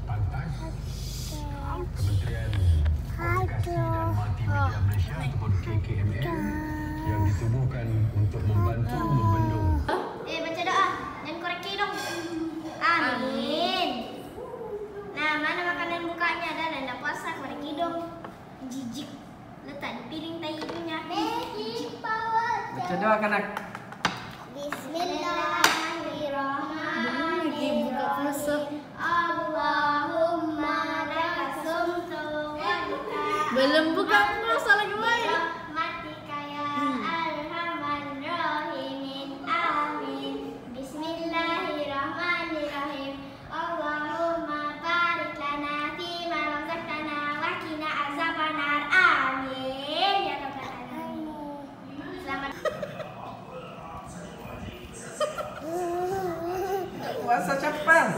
pantas. Kementerian Komunikasi dan Multimedia Malaysia ataupun KKMM yang ditubuhkan untuk membantu membendung. Baca doa dan koreksi dong. Amin. Nah, mana makanan bukanya dan anda puasa koreksi dong. Jijik. Letak di piring tai punya. Baca doa kanak. Bismillahirrahmanirrahim. Allahumma lakasumtu wa bika. Belum buka puasa lagi baik. Rahmatika ya arhamar rahimin. Amin. Bismillahirrahmanirrahim. Allahumma barik lana fima razaqtana wa qina azabannar. Amin ya rabbal alamin. Selamat Puasa cepat.